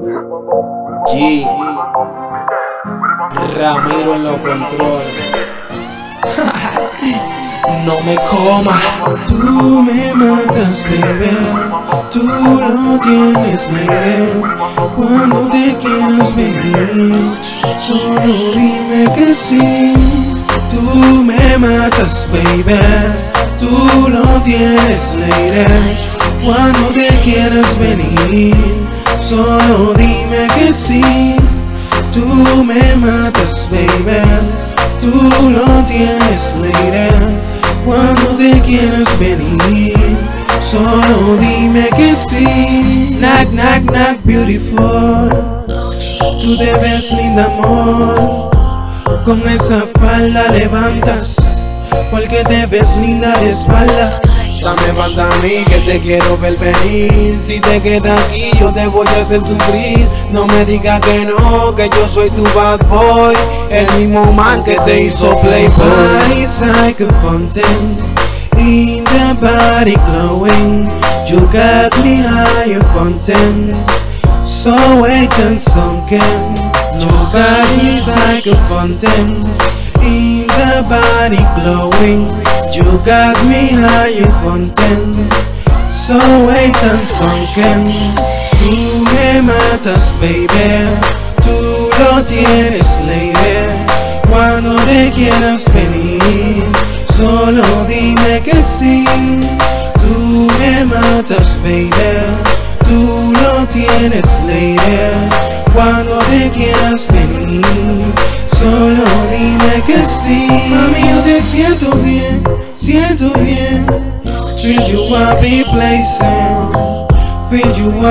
G Ramiro en los controles. No me comas. Tú me matas, bebé. Tú lo tienes, negré. Cuando te quieras venir, solo dime que sí. Tú me matas, baby. Tú lo tienes, lady. Cuando te quieras venir, solo dime que sí. Tú me matas, baby. Tú lo tienes, lady. Cuando te quieras venir, solo dime que sí. Nack, nack, nack, beautiful. Tú te ves linda, amor. Con esa falda levantas, porque te ves linda de espalda. Dame banda a mí que te quiero ver venir. Si te quedas aquí yo te voy a hacer sufrir. No me digas que no, que yo soy tu bad boy, el mismo man que te hizo playboy. It's like a fountain, in the body glowing. You got me higher fountain, so wait and sunken. Nobody's like a fountain, in the body glowing. You got me higher fountain, so wait and sunken. Tú me matas, baby. Tú lo tienes, lady. Cuando te quieras venir, solo dime que sí. Tú me matas, baby. Tú lo tienes, lady. Cuando te quieras venir, solo dime que sí. Mami, yo te siento bien, siento bien. Feel you up, be placing. Feel you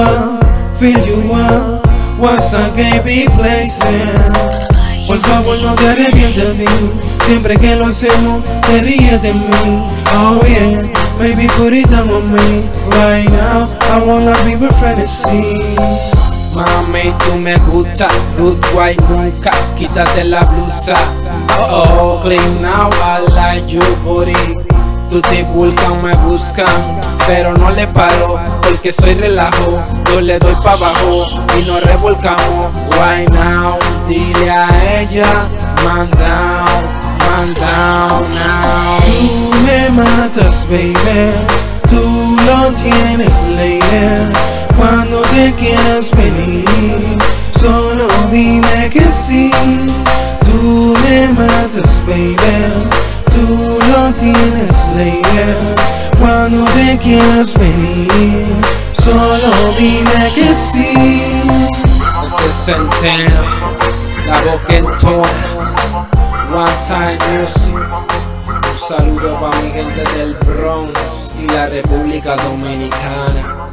up, once again be placing. Por favor no te arrepientas de mí. Siempre que lo hacemos te ríes de mí. Oh yeah, maybe put it down on me. Right now, I wanna be your friend and see. Mami, tú me gusta, rude white nunca, quítate la blusa. Oh, clean now, I like you booty. Tú te buscan, me buscan, pero no le paro, porque soy relajo. Yo le doy pa' abajo y nos revolcamos. Right now, dile a ella, man down now. Tú me matas, baby. Tú lo tienes, lady. Cuando te quieras venir, solo dime que sí. Tú me matas, baby. Tú lo tienes, lady. Cuando te quieras venir, solo dime que sí. Este es Centeno, la boca en tono, one time music. Un saludo para mi gente del Bronx y la República Dominicana.